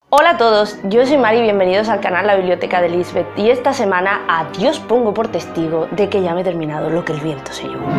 Hola a todos, yo soy Mari y bienvenidos al canal La Biblioteca de Lisbeth, y esta semana a Dios pongo por testigo de que ya me he terminado Lo que el viento se llevó.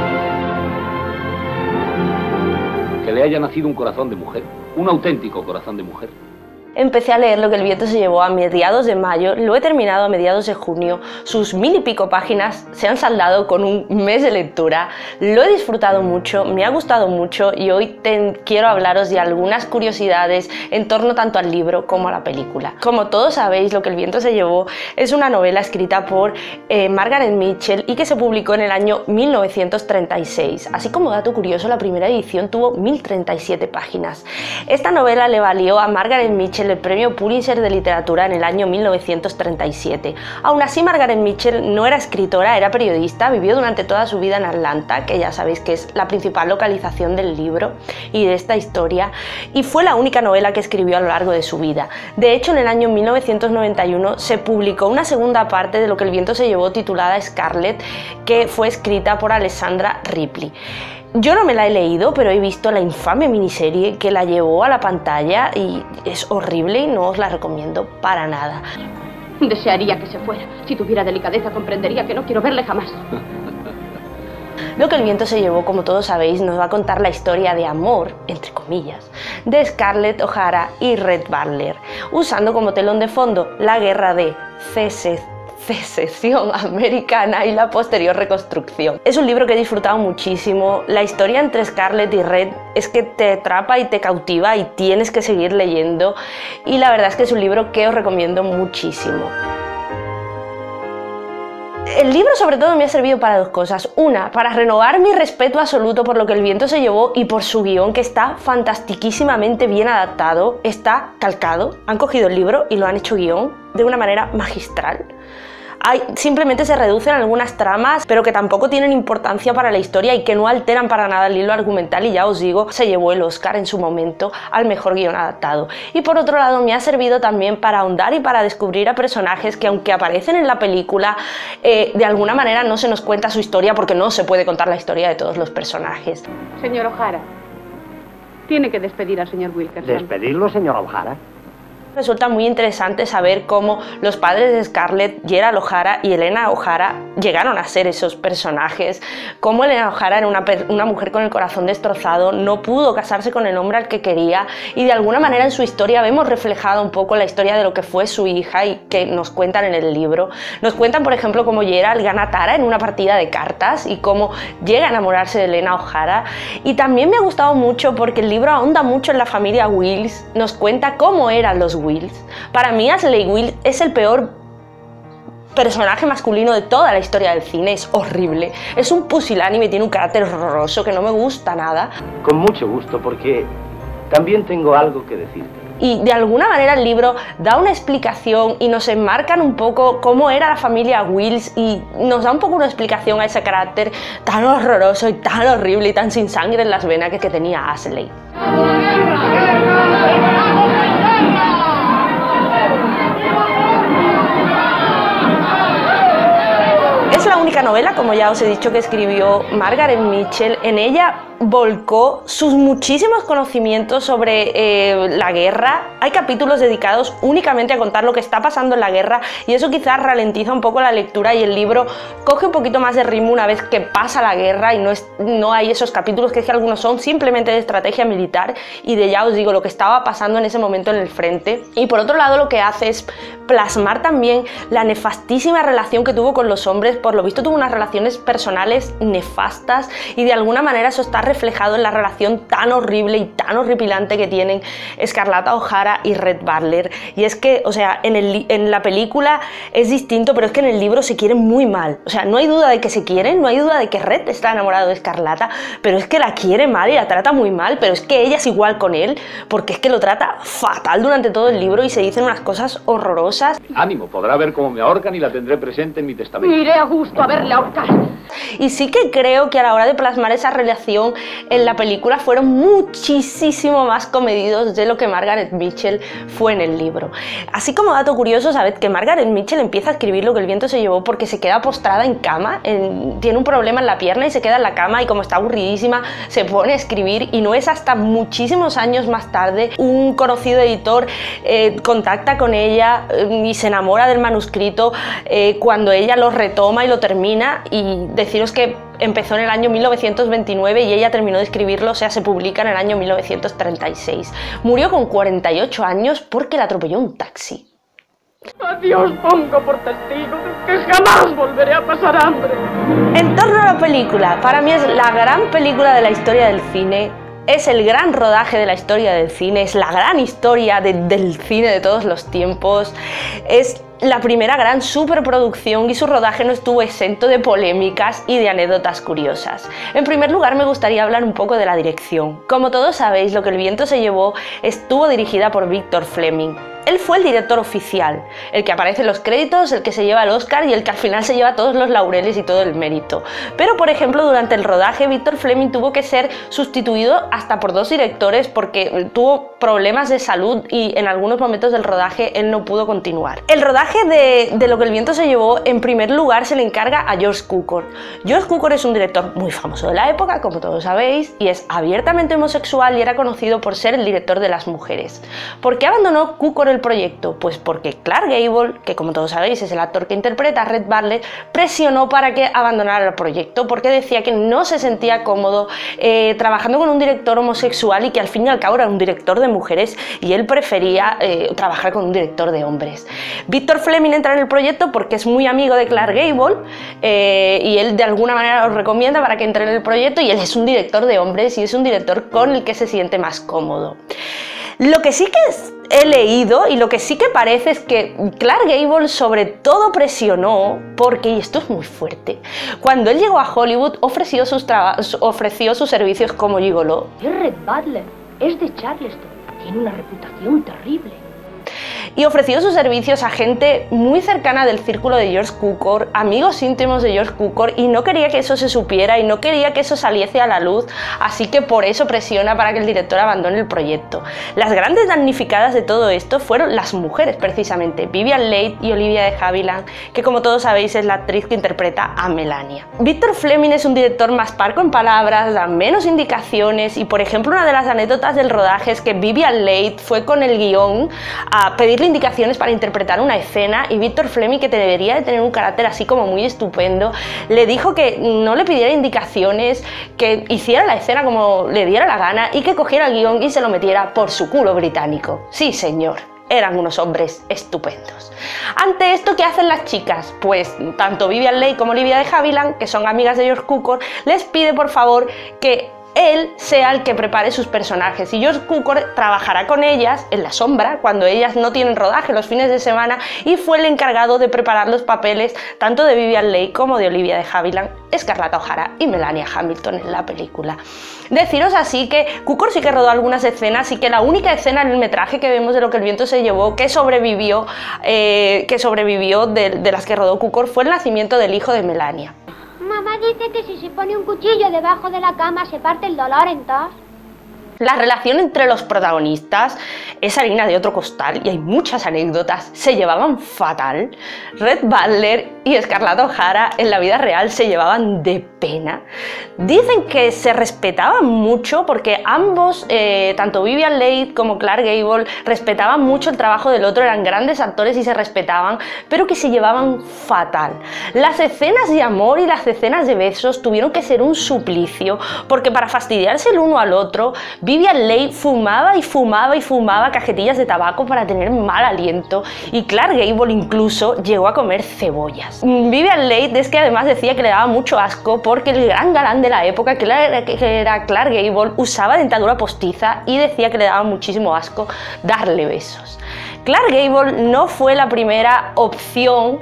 Que le haya nacido un corazón de mujer, un auténtico corazón de mujer. Empecé a leer Lo que el viento se llevó a mediados de mayo, lo he terminado a mediados de junio, sus 1000 y pico páginas se han saldado con un mes de lectura, lo he disfrutado mucho, me ha gustado mucho y hoy quiero hablaros de algunas curiosidades en torno tanto al libro como a la película. Como todos sabéis, Lo que el viento se llevó es una novela escrita por Margaret Mitchell y que se publicó en el año 1936. Así como dato curioso, la primera edición tuvo 1037 páginas. Esta novela le valió a Margaret Mitchell el premio Pulitzer de literatura en el año 1937. Aún así, Margaret Mitchell no era escritora, era periodista, vivió durante toda su vida en Atlanta, que ya sabéis que es la principal localización del libro y de esta historia, y fue la única novela que escribió a lo largo de su vida. De hecho, en el año 1991 se publicó una segunda parte de Lo que el viento se llevó titulada Scarlett, que fue escrita por Alexandra Ripley. Yo no me la he leído, pero he visto la infame miniserie que la llevó a la pantalla y es horrible y no os la recomiendo para nada. Desearía que se fuera. Si tuviera delicadeza comprendería que no quiero verle jamás. Lo que el viento se llevó, como todos sabéis, nos va a contar la historia de amor, entre comillas, de Scarlett O'Hara y Red Butler, usando como telón de fondo la guerra de secesión americana y la posterior reconstrucción. Es un libro que he disfrutado muchísimo. La historia entre Scarlett y Red es que te atrapa y te cautiva y tienes que seguir leyendo, y la verdad es que es un libro que os recomiendo muchísimo. El libro sobre todo me ha servido para dos cosas. Una, para renovar mi respeto absoluto por Lo que el viento se llevó y por su guión, que está fantastiquísimamente bien adaptado, está calcado. Han cogido el libro y lo han hecho guión de una manera magistral. Simplemente se reducen algunas tramas, pero que tampoco tienen importancia para la historia y que no alteran para nada el hilo argumental, y ya os digo, se llevó el Oscar en su momento al mejor guión adaptado. Y por otro lado, me ha servido también para ahondar y para descubrir a personajes que, aunque aparecen en la película, de alguna manera no se nos cuenta su historia, porque no se puede contar la historia de todos los personajes. Señor O'Hara, tiene que despedir al señor Wilkerson. ¿Despedirlo, señor O'Hara? Resulta muy interesante saber cómo los padres de Scarlett, Gerald O'Hara y Helena O'Hara, llegaron a ser esos personajes, cómo Helena O'Hara era una mujer con el corazón destrozado, no pudo casarse con el hombre al que quería, y de alguna manera en su historia vemos reflejado un poco la historia de lo que fue su hija y que nos cuentan en el libro. Nos cuentan, por ejemplo, cómo Gerald gana a Tara en una partida de cartas y cómo llega a enamorarse de Helena O'Hara. Y también me ha gustado mucho porque el libro ahonda mucho en la familia Wills, nos cuenta cómo eran los Wills. Para mí Ashley Wills es el peor personaje masculino de toda la historia del cine, es horrible, es un pusilánime, tiene un carácter horroroso que no me gusta nada. Con mucho gusto, porque también tengo algo que decirte. Y de alguna manera el libro da una explicación y nos enmarcan un poco cómo era la familia Wills y nos da un poco una explicación a ese carácter tan horroroso y tan horrible y tan sin sangre en las venas que tenía Ashley. Es la única novela, como ya os he dicho, que escribió Margaret Mitchell. En ella volcó sus muchísimos conocimientos sobre la guerra. Hay capítulos dedicados únicamente a contar lo que está pasando en la guerra, y eso quizás ralentiza un poco la lectura, y el libro coge un poquito más de ritmo una vez que pasa la guerra y no hay esos capítulos que algunos son simplemente de estrategia militar y de, ya os digo, lo que estaba pasando en ese momento en el frente. Y por otro lado, lo que hace es plasmar también la nefastísima relación que tuvo con los hombres. Por lo visto tuvo unas relaciones personales nefastas, y de alguna manera eso está reflejado en la relación tan horrible y tan horripilante que tienen Scarlett O'Hara y Red Butler. Y es que, o sea, en la película es distinto, pero es que en el libro se quieren muy mal. O sea, no hay duda de que se quieren, no hay duda de que Red está enamorado de Scarlett, pero es que la quiere mal y la trata muy mal, pero es que ella es igual con él, porque es que lo trata fatal durante todo el libro y se dicen unas cosas horrorosas. Ánimo, podrá ver cómo me ahorcan y la tendré presente en mi testamento. Iré a gusto a ver poderle ahorcar. Y sí que creo que a la hora de plasmar esa relación en la película fueron muchísimo más comedidos de lo que Margaret Mitchell fue en el libro. Así como dato curioso, sabed que Margaret Mitchell empieza a escribir Lo que el viento se llevó porque se queda postrada en cama, tiene un problema en la pierna y se queda en la cama, y como está aburridísima se pone a escribir, y no es hasta muchísimos años más tarde un conocido editor contacta con ella y se enamora del manuscrito cuando ella lo retoma y lo termina. Y deciros que empezó en el año 1929 y ella terminó de escribirlo, o sea, se publica en el año 1936. Murió con 48 años porque la atropelló un taxi. A Dios pongo por testigo que jamás volveré a pasar hambre. En torno a la película, para mí es la gran película de la historia del cine. Es el gran rodaje de la historia del cine, es la gran historia del cine de todos los tiempos, es la primera gran superproducción y su rodaje no estuvo exento de polémicas y de anécdotas curiosas. En primer lugar, me gustaría hablar un poco de la dirección. Como todos sabéis, Lo que el viento se llevó estuvo dirigida por Victor Fleming. Él fue el director oficial, el que aparece en los créditos, el que se lleva el Oscar y el que al final se lleva todos los laureles y todo el mérito. Pero, por ejemplo, durante el rodaje, Victor Fleming tuvo que ser sustituido hasta por 2 directores porque tuvo problemas de salud y en algunos momentos del rodaje él no pudo continuar. El rodaje de Lo que el viento se llevó, en primer lugar, se le encarga a George Cukor. George Cukor es un director muy famoso de la época, como todos sabéis, y es abiertamente homosexual y era conocido por ser el director de Las mujeres. ¿Por qué abandonó Cukor el proyecto? Pues porque Clark Gable, que como todos sabéis es el actor que interpreta a Red Butler, presionó para que abandonara el proyecto porque decía que no se sentía cómodo trabajando con un director homosexual y que al fin y al cabo era un director de mujeres y él prefería trabajar con un director de hombres. Victor Fleming entra en el proyecto porque es muy amigo de Clark Gable y él de alguna manera lo recomienda para que entre en el proyecto, y él es un director de hombres y es un director con el que se siente más cómodo. Lo que sí que he leído y lo que sí que parece es que Clark Gable sobre todo presionó porque, y esto es muy fuerte, cuando él llegó a Hollywood ofreció sus servicios como gigoló. Es Red Butler, es de Charleston, tiene una reputación terrible. Y ofreció sus servicios a gente muy cercana del círculo de George Cukor, amigos íntimos de George Cukor, y no quería que eso se supiera y no quería que eso saliese a la luz, así que por eso presiona para que el director abandone el proyecto. Las grandes damnificadas de todo esto fueron las mujeres, precisamente, Vivien Leigh y Olivia de Havilland, que como todos sabéis es la actriz que interpreta a Melania. Victor Fleming es un director más parco en palabras, da menos indicaciones, y por ejemplo una de las anécdotas del rodaje es que Vivien Leigh fue con el guión a pedirle indicaciones para interpretar una escena, y Victor Fleming, que debería de tener un carácter así como muy estupendo, le dijo que no le pidiera indicaciones, que hiciera la escena como le diera la gana y que cogiera el guión y se lo metiera por su culo británico. Sí, señor. Eran unos hombres estupendos. Ante esto, ¿qué hacen las chicas? Pues tanto Vivien Leigh como Olivia de Havilland, que son amigas de George Cukor, les pide por favor que él sea el que prepare sus personajes, y George Cukor trabajará con ellas en la sombra cuando ellas no tienen rodaje los fines de semana, y fue el encargado de preparar los papeles tanto de Vivien Leigh como de Olivia de Havilland, Scarlett O'Hara y Melania Hamilton en la película. Deciros así que Cukor sí que rodó algunas escenas y que la única escena en el metraje que vemos de Lo que el viento se llevó que sobrevivió de las que rodó Cukor fue el nacimiento del hijo de Melania. Mamá dice que si se pone un cuchillo debajo de la cama se parte el dolor en dos. La relación entre los protagonistas es harina de otro costal y hay muchas anécdotas. Se llevaban fatal. Red Butler y Scarlett O'Hara en la vida real se llevaban de pena. Dicen que se respetaban mucho porque ambos, tanto Vivien Leigh como Clark Gable, respetaban mucho el trabajo del otro, eran grandes actores y se respetaban, pero que se llevaban fatal. Las escenas de amor y las escenas de besos tuvieron que ser un suplicio porque para fastidiarse el uno al otro, Vivien Leigh fumaba y fumaba y fumaba cajetillas de tabaco para tener mal aliento, y Clark Gable incluso llegó a comer cebollas. Vivien Leigh es que además decía que le daba mucho asco porque el gran galán de la época, que era Clark Gable, usaba dentadura postiza y decía que le daba muchísimo asco darle besos. Clark Gable no fue la primera opción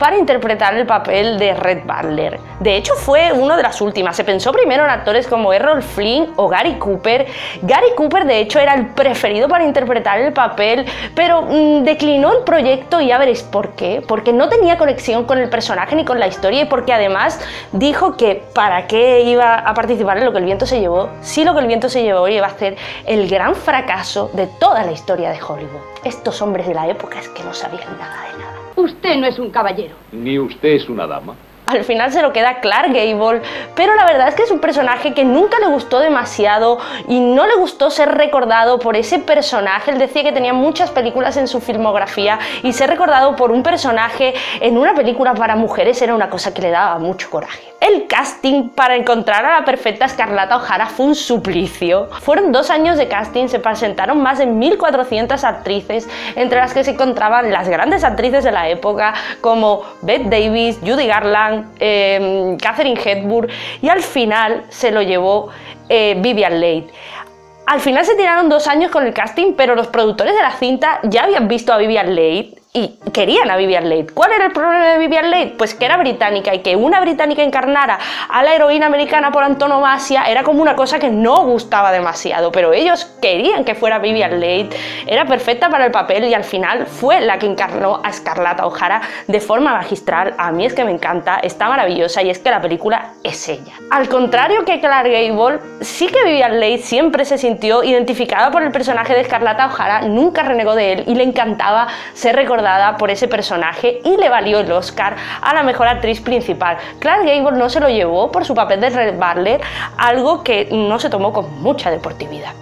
para interpretar el papel de Red Butler. De hecho, fue una de las últimas. Se pensó primero en actores como Errol Flynn o Gary Cooper. Gary Cooper, de hecho, era el preferido para interpretar el papel, pero declinó el proyecto y ya veréis por qué. Porque no tenía conexión con el personaje ni con la historia y porque además dijo que para qué iba a participar en Lo que el viento se llevó, si Lo que el viento se llevó iba a ser el gran fracaso de toda la historia de Hollywood. Estos hombres de la época es que no sabían nada de nada. Usted no es un caballero. Ni usted es una dama. Al final se lo queda Clark Gable, pero la verdad es que es un personaje que nunca le gustó demasiado y no le gustó ser recordado por ese personaje. Él decía que tenía muchas películas en su filmografía y ser recordado por un personaje en una película para mujeres era una cosa que le daba mucho coraje. El casting para encontrar a la perfecta Scarlett O'Hara fue un suplicio. Fueron 2 años de casting, se presentaron más de 1400 actrices, entre las que se encontraban las grandes actrices de la época como Bette Davis, Judy Garland, Katharine Hepburn, y al final se lo llevó Vivien Leigh. Al final se tiraron 2 años con el casting, pero los productores de la cinta ya habían visto a Vivien Leigh y querían a Vivien Leigh. ¿Cuál era el problema de Vivien Leigh? Pues que era británica y que una británica encarnara a la heroína americana por antonomasia era como una cosa que no gustaba demasiado, pero ellos querían que fuera Vivien Leigh, era perfecta para el papel y al final fue la que encarnó a Scarlett O'Hara de forma magistral. A mí es que me encanta, está maravillosa y es que la película es ella. Al contrario que Clark Gable, sí que Vivien Leigh siempre se sintió identificada por el personaje de Scarlett O'Hara, nunca renegó de él y le encantaba ser recordada por ese personaje y le valió el Oscar a la mejor actriz principal. Clark Gable no se lo llevó por su papel de Red Butler, algo que no se tomó con mucha deportividad.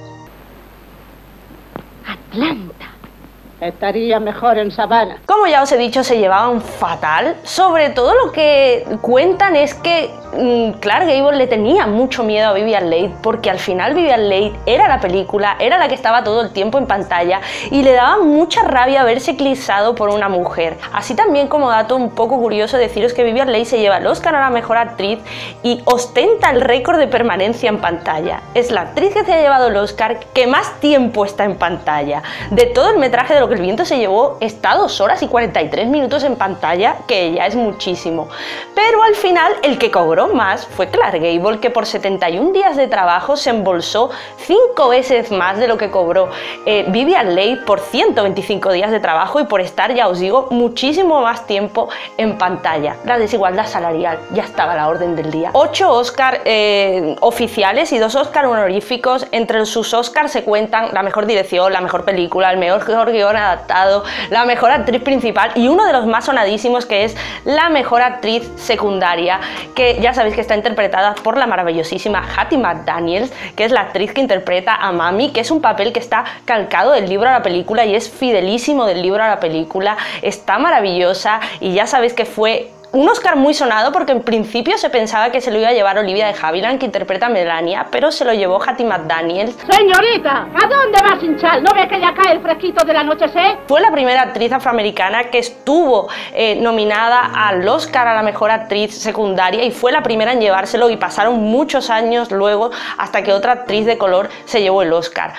Atlanta. Estaría mejor en Savannah. Como ya os he dicho, se llevaban fatal. Sobre todo lo que cuentan es que Clark Gable le tenía mucho miedo a Vivien Leigh porque al final Vivien Leigh era la película, era la que estaba todo el tiempo en pantalla y le daba mucha rabia verse eclipsado por una mujer. Así también, como dato un poco curioso, deciros que Vivien Leigh se lleva el Oscar a la mejor actriz y ostenta el récord de permanencia en pantalla. Es la actriz que se ha llevado el Oscar que más tiempo está en pantalla. De todo el metraje de Lo que el viento se llevó está 2 horas y 43 minutos en pantalla, que ya es muchísimo. Pero al final el que cobró más fue Clark Gable, que por 71 días de trabajo se embolsó 5 veces más de lo que cobró Vivien Leigh por 125 días de trabajo y por estar, ya os digo, muchísimo más tiempo en pantalla. La desigualdad salarial ya estaba a la orden del día. 8 Oscar oficiales y 2 Oscar honoríficos. Entre sus Oscars se cuentan la mejor dirección, la mejor película, el mejor guión adaptado, la mejor actriz principal y uno de los más sonadísimos, que es la mejor actriz secundaria, que ya sabéis que está interpretada por la maravillosísima Hattie McDaniel, que es la actriz que interpreta a Mami, que es un papel que está calcado del libro a la película y es fidelísimo del libro a la película. Está maravillosa y ya sabéis que fue un Oscar muy sonado porque en principio se pensaba que se lo iba a llevar Olivia de Havilland, que interpreta a Melania, pero se lo llevó Hattie McDaniel. Señorita, ¿a dónde vas, hinchar? ¿No ves que ya cae el fresquito del anochecer? Fue la primera actriz afroamericana que estuvo nominada al Oscar a la mejor actriz secundaria y fue la primera en llevárselo, y pasaron muchos años luego hasta que otra actriz de color se llevó el Oscar.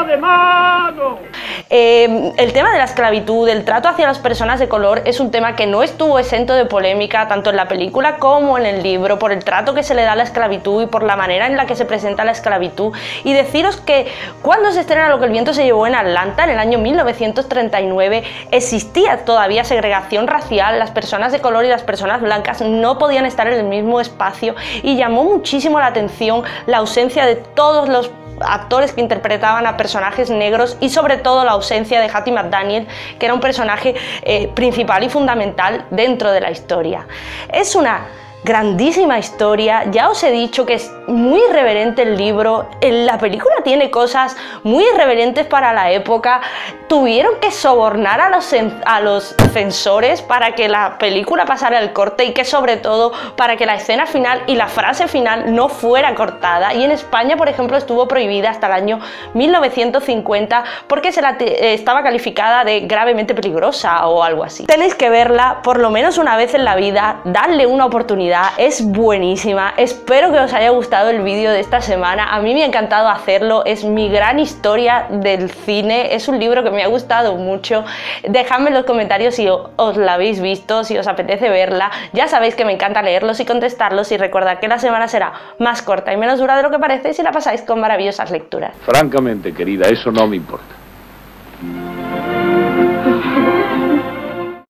El tema de la esclavitud, el trato hacia las personas de color, es un tema que no estuvo exento de polémica tanto en la película como en el libro, por el trato que se le da a la esclavitud y por la manera en la que se presenta la esclavitud. Y deciros que cuando se estrena Lo que el viento se llevó en Atlanta, en el año 1939, existía todavía segregación racial. Las personas de color y las personas blancas no podían estar en el mismo espacio y llamó muchísimo la atención la ausencia de todos los actores que interpretaban a personajes negros y sobre todo la ausencia de Hattie McDaniel, que era un personaje principal y fundamental dentro de la historia. Es una grandísima historia, ya os he dicho que es muy irreverente el libro, la película tiene cosas muy irreverentes para la época, tuvieron que sobornar a los censores para que la película pasara el corte y que sobre todo para que la escena final y la frase final no fuera cortada, y en España, por ejemplo, estuvo prohibida hasta el año 1950 porque estaba calificada de gravemente peligrosa o algo así. Tenéis que verla por lo menos una vez en la vida, darle una oportunidad oportunidad, es buenísima. Espero que os haya gustado el vídeo de esta semana. A mí me ha encantado hacerlo, es mi gran historia del cine, es un libro que me ha gustado mucho. Dejadme en los comentarios si os la habéis visto, si os apetece verla. Ya sabéis que me encanta leerlos y contestarlos, y recordad que la semana será más corta y menos dura de lo que parece si la pasáis con maravillosas lecturas. Francamente, querida, eso no me importa.